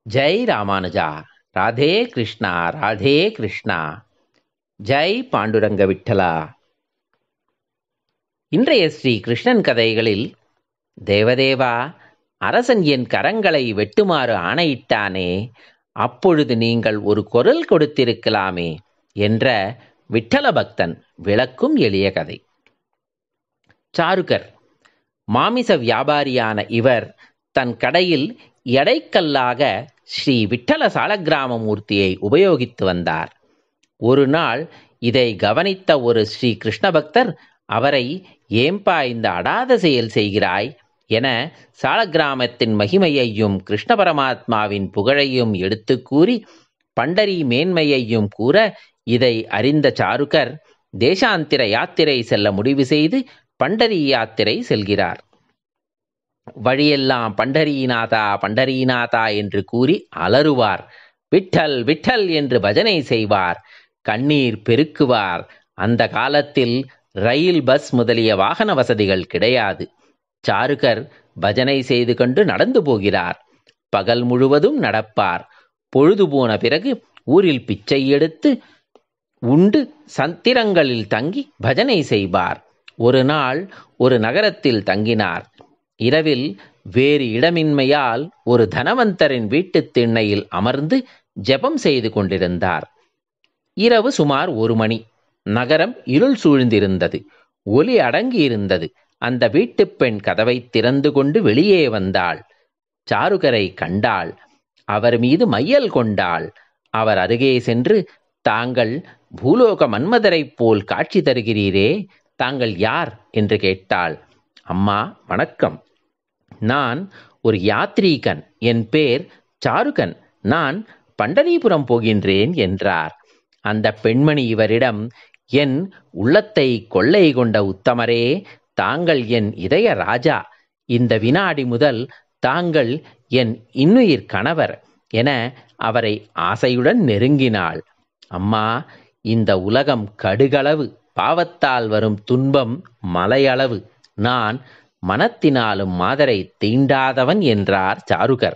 ஜெய் ராமானுஜா. ராதே கிருஷ்ணா, ராதே கிருஷ்ணா. ஜெய் பாண்டுரங்க விட்டலா. இன்றைய ஸ்ரீ கிருஷ்ணன் கதைகளில், தேவதேவா, அரசன் என் கரங்களை வெட்டுமாறு ஆணையிட்டானே, அப்பொழுது நீங்கள் ஒரு குரல் கொடுத்திருக்கலாமே என்ற விட்டல பக்தன் விளக்கும் எளிய கதை. சாருகர் மாமிச வியாபாரியான இவர் தன் கடையில் எடைக்கல்லாக ஸ்ரீ விட்டல சாலக்கிராமமூர்த்தியை உபயோகித்து வந்தார். ஒரு நாள் இதை கவனித்த ஒரு ஸ்ரீ கிருஷ்ண பக்தர் அவரை, ஏம்பா இந்த அடாத செயல் செய்கிறாய் என சாலக்கிராமத்தின் மகிமையையும் கிருஷ்ண பரமாத்மாவின் புகழையும் எடுத்து கூறி பண்டரி மேன்மையையும் கூற, இதை அறிந்த சாருகர் தேசாந்திர யாத்திரை செல்ல முடிவு செய்து பண்டரி யாத்திரை செல்கிறார். வழியெல்லாம் பண்டரீநாதா பண்டரீநாதா என்று கூறி அலறுவார். விட்டல் விட்டல் என்று பஜனை செய்வார். கண்ணீர் பெருக்குவார். அந்த காலத்தில் ரயில், பஸ் முதலிய வாகன வசதிகள் கிடையாது. சாருகர் பஜனை செய்து கொண்டு நடந்து போகிறார். பகல் முழுவதும் நடப்பார். பொழுது போன பிறகு ஊரில் பிச்சை எடுத்து உண்டு சத்திரங்களில் தங்கி பஜனை செய்வார். ஒரு நாள் ஒரு நகரத்தில் தங்கினார். இரவில் வேறு இடமின்மையால் ஒரு தனவந்தரின் வீட்டு திண்ணையில் அமர்ந்து ஜெபம் செய்து கொண்டிருந்தார். இரவு சுமார் 1 மணி. நகரம் இருள் சூழ்ந்திருந்தது. ஒலி அடங்கியிருந்தது. அந்த வீட்டு பெண் கதவை திறந்து கொண்டு வெளியே வந்தாள். சாருகரை கண்டாள். அவர் மீது மையல் கொண்டாள். அவர் அருகே சென்று, தாங்கள் பூலோக மன்மதரைப் போல் காட்சி தருகிறீரே, தாங்கள் யார் என்று கேட்டாள். அம்மா வணக்கம், நான் ஒரு யாத்ரீகன். என் பேர் சாருகன். நான் பண்டரிபுரம் போகின்றேன் என்றார். அந்த பெண்மணி இவரிடம், என் உள்ளத்தை கொள்ளை கொண்ட உத்தமரே, தாங்கள் என் இதய ராஜா. இந்த வினாடி முதல் தாங்கள் என் இன்னுயிர் கணவர் என அவரை ஆசையுடன் நெருங்கினாள். அம்மா, இந்த உலகம் கடுகளவு, பாவத்தால் வரும் துன்பம் மலையளவு. நான் மனத்தினாலும் மாதரை தீண்டாதவன் என்றார் சாருகர்.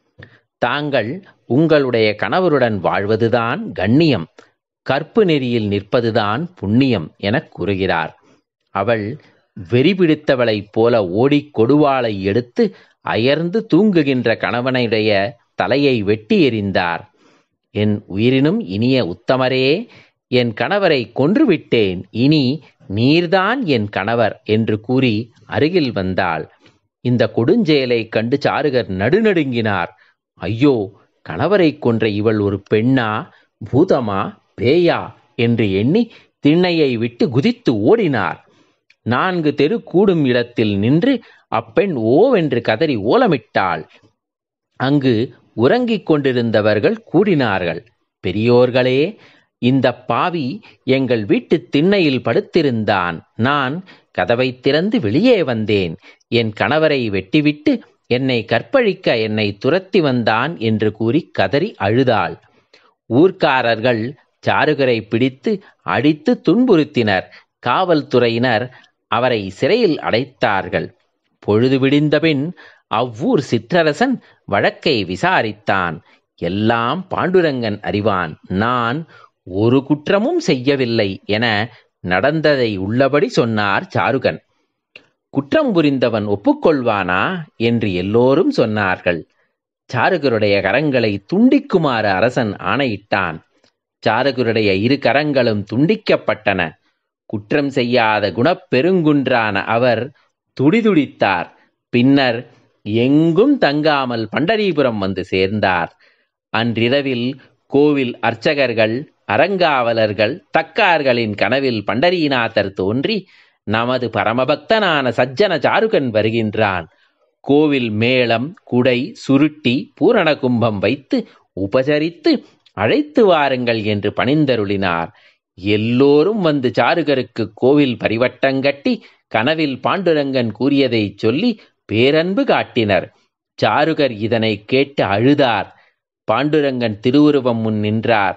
தாங்கள் உங்களுடைய கணவருடன் வாழ்வதுதான் கண்ணியம், கற்பு நெறியில் நிற்பதுதான் புண்ணியம் எனக் கூறுகிறார். அவள் வெறி பிடித்தவளைப் போல ஓடிக் கொடுவாளை எடுத்து அயர்ந்து தூங்குகின்ற கணவனுடைய தலையை வெட்டி எறிந்தார். என் உயிரினும் இனிய உத்தமரே, என் கணவரை கொன்றுவிட்டேன். இனி நீர்தான் என் கணவர் என்று கூறி அருகில் வந்தாள். இந்த கொடுஞ்செயலை கண்டு சாருகர் நடுநடுங்கினார். ஐயோ, கணவரை கொன்ற இவள் ஒரு பெண்ணா, பூதமா, பேயா என்று எண்ணி திண்ணையை விட்டு குதித்து ஓடினார். 4 தெரு கூடும் இடத்தில் நின்று அப்பெண் ஓவென்று கதறி ஓலமிட்டாள். அங்கு உறங்கிக் கொண்டிருந்தவர்கள் கூடினார்கள். பெரியோர்களே, இந்த பாவி எங்கள் வீட்டு திண்ணையில் படுத்திருந்தான். நான் கதவை திறந்து வெளியே வந்தேன். என் கணவரை வெட்டிவிட்டு என்னை கற்பழிக்க என்னை துரத்தி வந்தான் என்று கூறி கதறி அழுதாள். ஊர்க்காரர்கள் சாருகரை பிடித்து அடித்து துன்புறுத்தினர். காவல்துறையினர் அவரை சிறையில் அடைத்தார்கள். பொழுது விடிந்தபின் அவ்வூர் சிற்றரசன் வழக்கை விசாரித்தான். எல்லாம் பாண்டுரங்கன் அறிவான். நான் ஒரு குற்றமும் செய்யவில்லை என நடந்ததை உள்ளபடி சொன்னார் சாருகன். குற்றம் புரிந்தவன் ஒப்புக்கொள்வானா என்று எல்லோரும் சொன்னார்கள். சாருகருடைய கரங்களை துண்டிக்குமாறு அரசன் ஆணையிட்டான். சாருகருடைய 2 கரங்களும் துண்டிக்கப்பட்டன. குற்றம் செய்யாத குணப்பெருங்குன்றான அவர் துடிதுடித்தார். பின்னர் எங்கும் தங்காமல் பண்டரிபுரம் வந்து சேர்ந்தார். அன்றிரவில் கோவில் அர்ச்சகர்கள், அறங்காவலர்கள், தக்கார்களின் கனவில் பண்டரீநாதர் தோன்றி, நமது பரமபக்தனான சஜ்ஜன சாருகன் வருகின்றான். கோவில் மேளம், குடை, சுருட்டி, பூரண கும்பம் வைத்து உபசரித்து அழைத்து வாருங்கள் என்று பணிந்தருளினார். எல்லோரும் வந்து சாருகருக்கு கோவில் பரிவட்டங்கட்டி கனவில் பாண்டுரங்கன் கூறியதை சொல்லி பேரன்பு காட்டினர். சாருகர் இதனை கேட்டு அழுதார். பாண்டுரங்கன் திருவுருவம் முன் நின்றார்.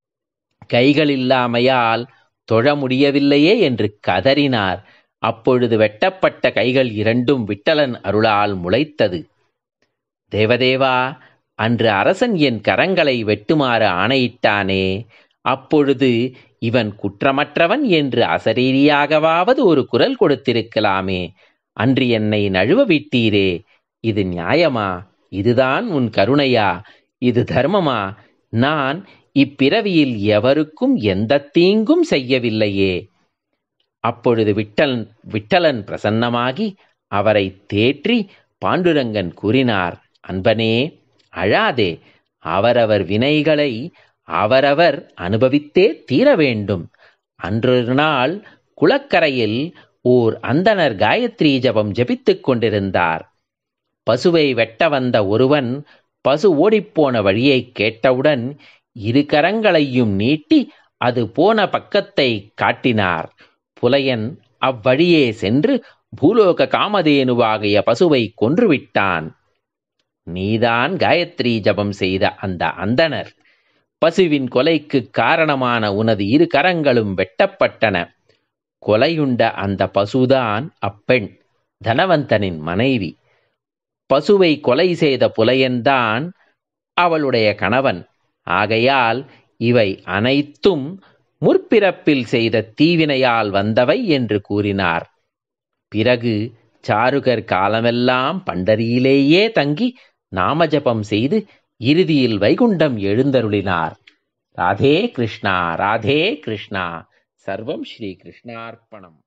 கைகளில்லாமையால் தொழ முடியவில்லையே என்று கதறினார். அப்பொழுது வெட்டப்பட்ட கைகள் 2ம் விட்டலன் அருளால் முளைத்தது. தேவதேவா, அன்று அரசன் என் கரங்களை வெட்டுமாறு ஆணையிட்டானே, அப்பொழுது இவன் குற்றமற்றவன் என்று அசரீரியாகவாவது ஒரு குரல் கொடுத்திருக்கலாமே. அன்று என்னை நழுவ விட்டீரே, இது நியாயமா? இதுதான் உன் கருணையா? இது தர்மமா? நான் இப்பிறவியில் எவருக்கும் எந்த தீங்கும் செய்யவில்லையே. அப்பொழுது விட்டலன் பிரசன்னமாகி அவரை தேற்றி பாண்டுரங்கன் கூறினார், அன்பனே, அழாதே. அவரவர் வினைகளை அவரவர் அனுபவித்தே தீர வேண்டும். அன்றொரு நாள் குளக்கரையில் ஓர் அந்தணர் காயத்ரி ஜபம் ஜபித்துக் கொண்டிருந்தார். பசுவை வெட்ட வந்த ஒருவன் பசு ஓடிப்போன வழியை கேட்டவுடன் இரு கரங்களையும் நீட்டி அது போன பக்கத்தை காட்டினார். புலையன் அவ்வழியே சென்று பூலோக காமதேனுவாகிய பசுவை கொன்றுவிட்டான். நீதான் காயத்ரி ஜபம் செய்த அந்த அந்தணர். பசுவின் கொலைக்கு காரணமான உனது இரு கரங்களும் வெட்டப்பட்டன. கொலையுண்ட அந்த பசுதான் அப்பெண், தனவந்தனின் மனைவி. பசுவை கொலை செய்த புலையன்தான் அவளுடைய கணவன். ஆகையால் இவை அனைத்தும் முற்பிறப்பில் செய்த தீவினையால் வந்தவை என்று கூறினார். பிறகு சாருகர் காலமெல்லாம் பண்டரியிலேயே தங்கி நாமஜபம் செய்து இறுதியில் வைகுண்டம் எழுந்தருளினார். ராதே கிருஷ்ணா, ராதே கிருஷ்ணா. சர்வம் ஸ்ரீ கிருஷ்ணார்ப்பணம்.